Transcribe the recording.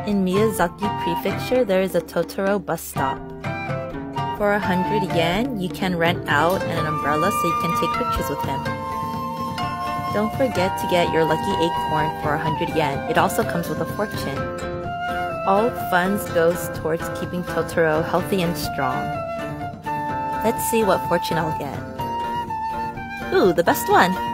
In Miyazaki Prefecture, there is a Totoro bus stop. For 100 yen, you can rent out an umbrella so you can take pictures with him. Don't forget to get your lucky acorn for 100 yen. It also comes with a fortune. All funds goes towards keeping Totoro healthy and strong. Let's see what fortune I'll get. Ooh, the best one!